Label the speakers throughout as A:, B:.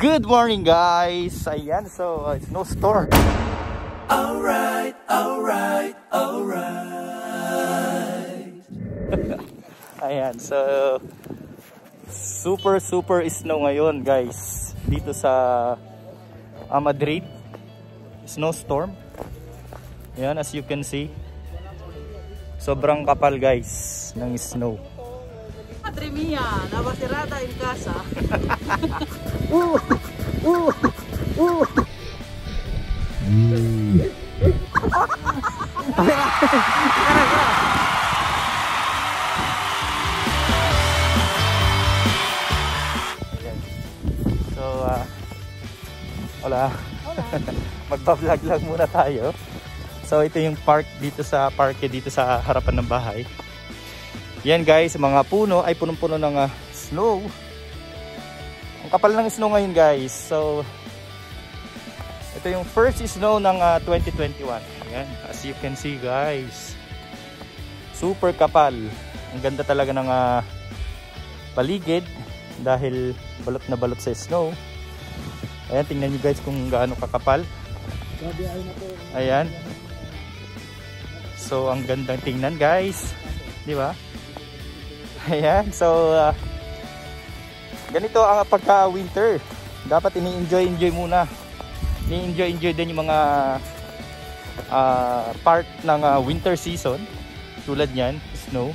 A: Good morning guys! Ayan, so it's no storm. Alright. Ayan, so super snow ngayon guys. Dito sa Madrid. Snowstorm. Ayan, as you can see. Sobrang kapal guys ng snow.
B: Madre mía, navacerrada en casa.
A: So, hola. Magpa-vlog lang muna tayo. So, ito yung park dito sa parke dito sa harapan ng bahay. Yan guys, mga puno ay punong-puno ng snow. Ang kapal ng snow ngayon guys. So, ito yung first snow ng 2021. Yan, as you can see guys. Super kapal. Ang ganda talaga ng paligid dahil balot na balot sa snow. Ayan, tingnan nyo guys kung gaano kakapal. Ayan. So, ang gandang tingnan guys. Di ba? Ayan, so ganito ang pagka-winter. Dapat ini-enjoy muna. Ini-enjoy din yung mga part ng winter season. Tulad niyan, snow.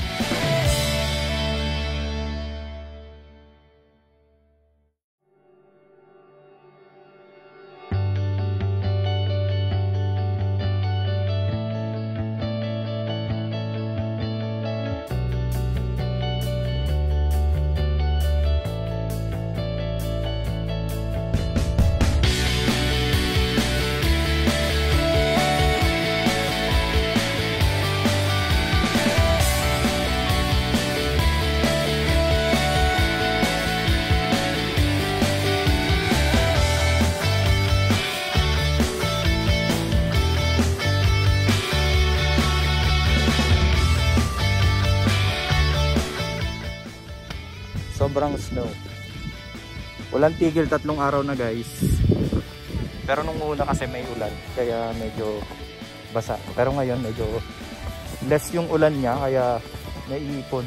A: Sobrang snow. Walang tigil, 3 araw na guys. Pero nung una kasi may ulan, kaya medyo basa. Pero ngayon medyo less yung ulan niya, kaya naiipon.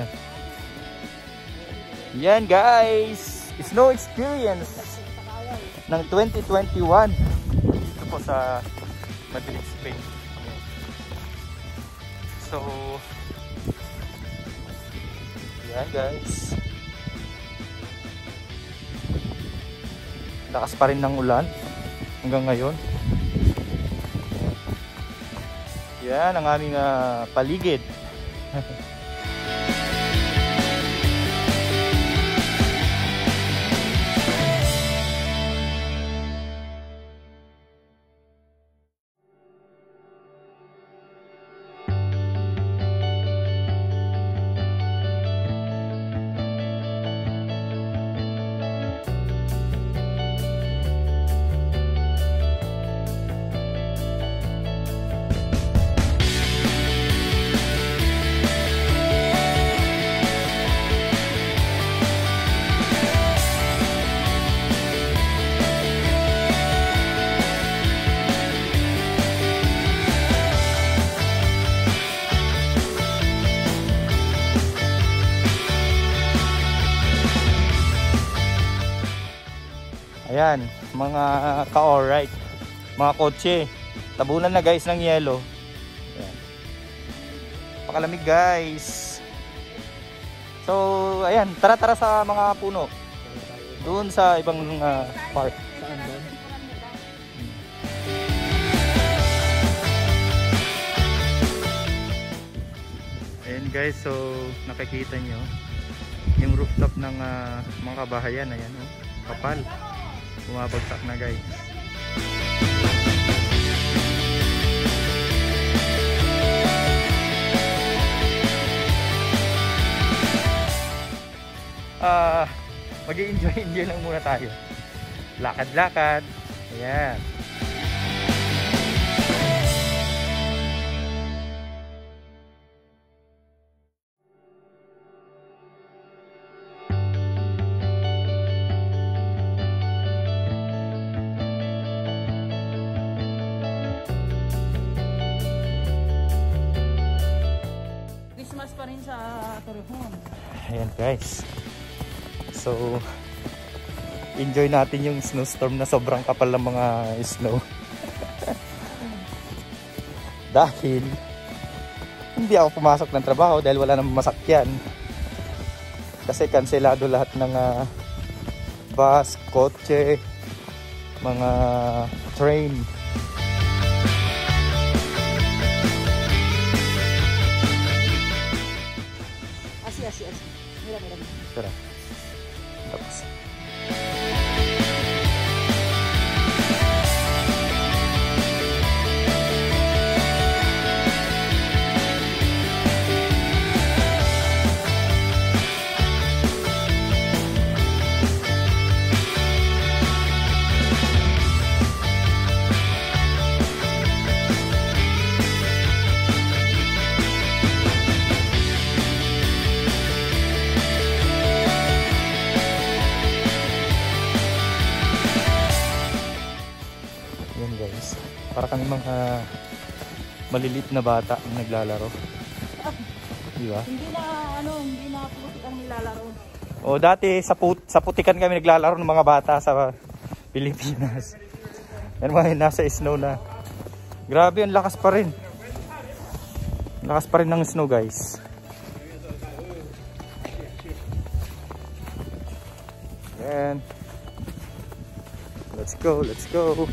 A: Yan guys, snow experience ng 2021 dito po sa Madrid, Spain. So yan guys, lakas pa rin ng ulan hanggang ngayon. Yan ang aming paligid. Ayan, mga ka-alright, mga kotse, tabunan na guys ng yelo. Ayan. Pakalamig guys. So, ayan, tara sa mga puno. Doon sa ibang park. Saan doon? Ayan guys, so nakikita nyo yung rooftop ng mga kabahayan. Ayan, oh, kapal. Bumabagsak na guys. Mag-i-enjoy lang muna tayo. Lakad-lakad. Ayan. Ayan guys. So, enjoy natin yung snowstorm na sobrang kapal ng mga snow. Dahil hindi ako pumasok ng trabaho dahil wala nang masakyan. Kasi kanselado lahat ng bus, kotse, mga train.
B: Así. Mira.
A: Tara. Tapos. Yan guys, para kami mga maliliit na bata ang naglalaro. Di ba?
B: Hindi na putik ang nilalaro.
A: O dati sa putikan kami naglalaro ng mga bata sa Pilipinas. Yan mga nasa snow na. Grabe, ang lakas pa rin. Lakas pa rin ng snow guys. Yan. Let's go.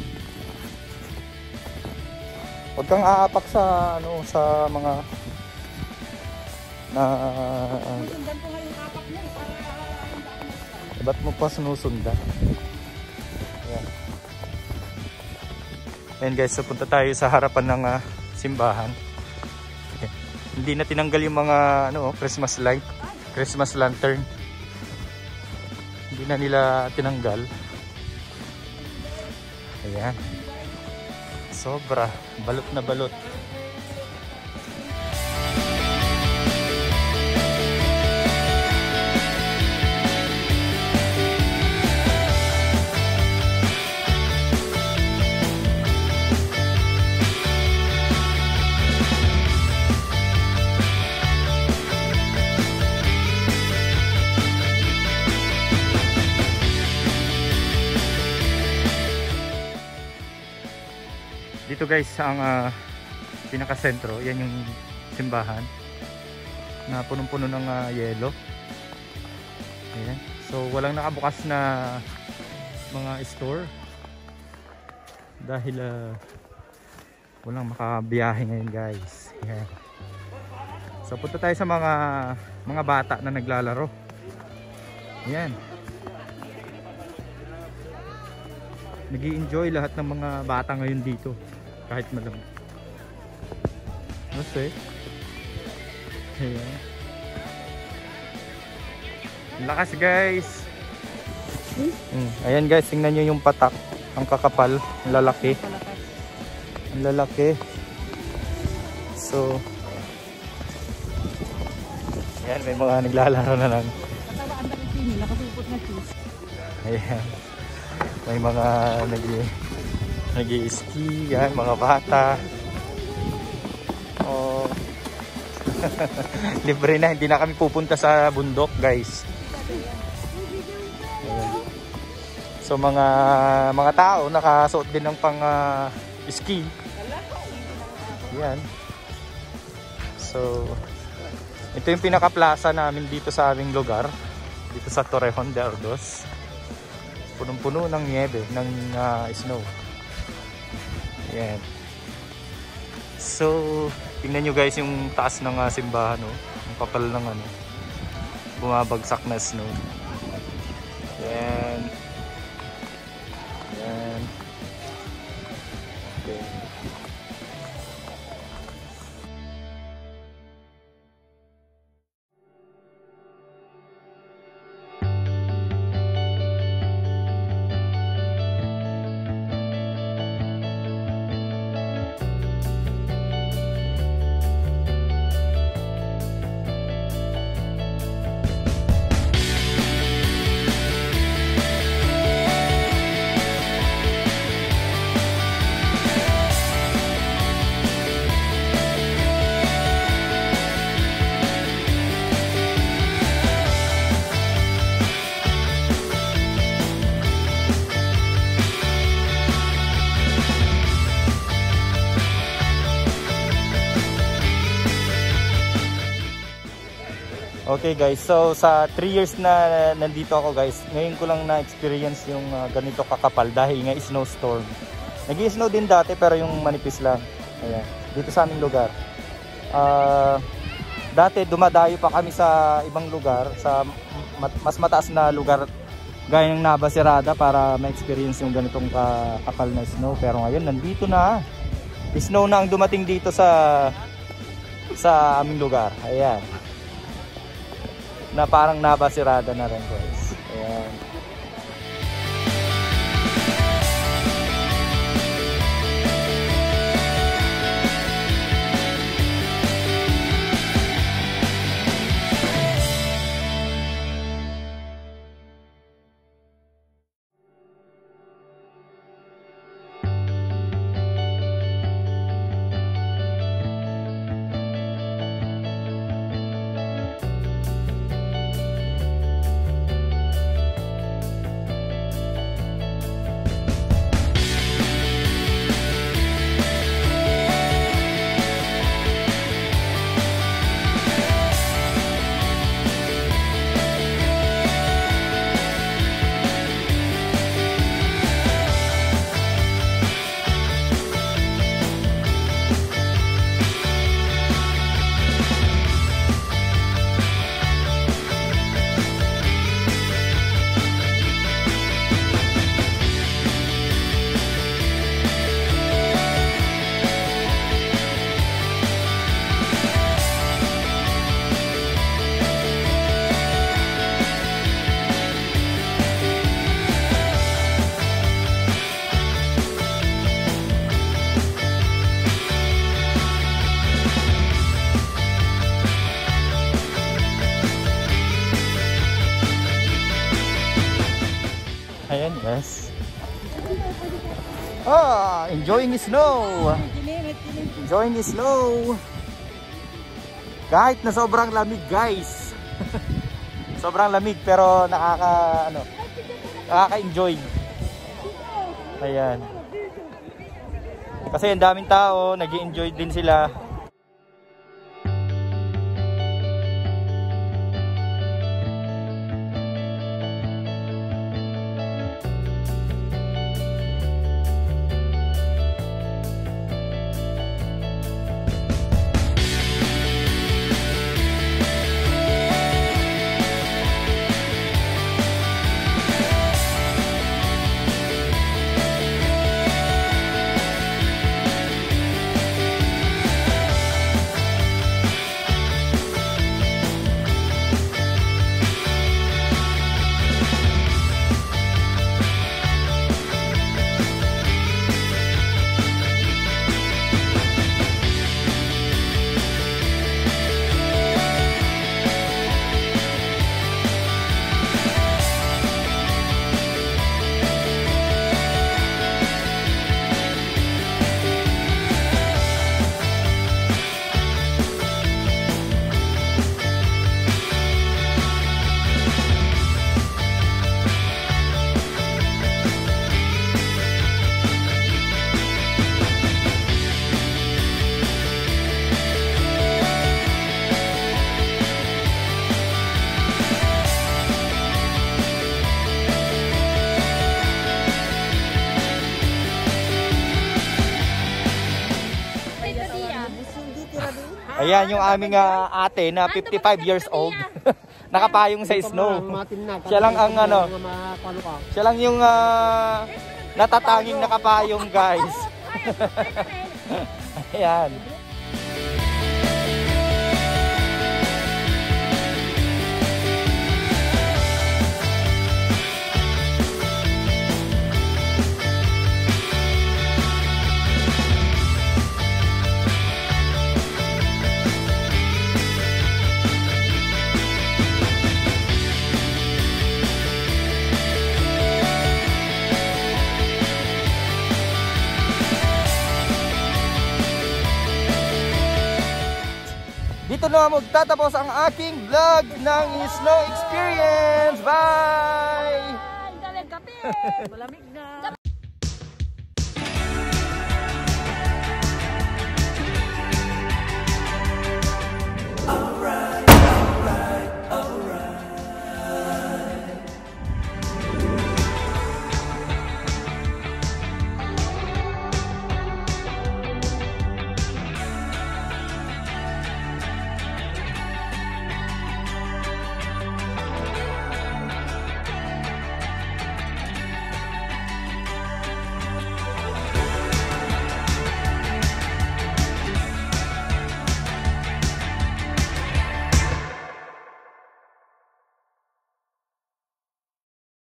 A: Huwag kang aapak sa sa mga na
B: Sundan ko nga yung kapak mo para
A: ba't mo pa sinusundan? Ayan. Ayan guys, so punta tayo sa harapan ng simbahan. Okay. Hindi na tinanggal yung mga Christmas light, Christmas lantern. Hindi na nila tinanggal. Ayan. Sobra, balot na balot. Dito guys ang pinakasentro, yan yung simbahan na punong-puno ng yelo. Ayan. So walang nakabukas na mga store dahil walang makabiyahe ngayon guys. Ayan. So punta tayo sa mga bata na naglalaro. Ayan. Nag-i-enjoy lahat ng mga bata ngayon dito. Kahit malamig. Kasi ayan. Lakas guys. Ayan guys, tingnan nyo yung patak. Ang kakapal, ang lalaki. Ang lalaki. So ayan, may mga naglalaro na lang.
B: katawaan na rin sini, nakasupot na shoes.
A: Ayan. May mga nag-i-ski, yan, mga bata. Oh. Libre na, hindi na kami pupunta sa bundok, guys. Ayan. So mga tao nakasuot din ng pang ski. Yan. So ito yung pinaka-plaza namin dito sa aming lugar, dito sa Torrejon de Ardoz. Punong-puno ng niebe, ng snow. Ayan. So, tingnan nyo guys yung taas ng simbahan, ang kapal ng bumabagsak na snow. Ayan. Ayan. Okay. Okay guys, so sa 3 years na nandito ako guys, ngayon ko lang na-experience yung ganito kakapal dahil nga snowstorm. Nag-i-snow din dati pero yung manipis lang. Ayan, dito sa aming lugar. Dati dumadayo pa kami sa ibang lugar, sa mas mataas na lugar gaya ng Navasirada para ma-experience yung ganitong kakapal na snow. Pero ngayon nandito na. Snow na ang dumating dito sa aming lugar. Ayan. Na parang Navasirada na rin guys. Ayan. Ayan guys. Enjoying the snow. Enjoying the snow. Kahit na sobrang lamig guys. Sobrang lamig pero nakaka-enjoy. Ayan. Kasi ang daming tao, nag-i-enjoy din sila. Ayan yung aming ate na 55 years old. Nakapayong sa snow. Siya lang ang siya lang yung natatanging nakapayong guys. Ayan. Dito na magtatapos ang aking vlog ng snow experience. Bye!
B: Malamig na.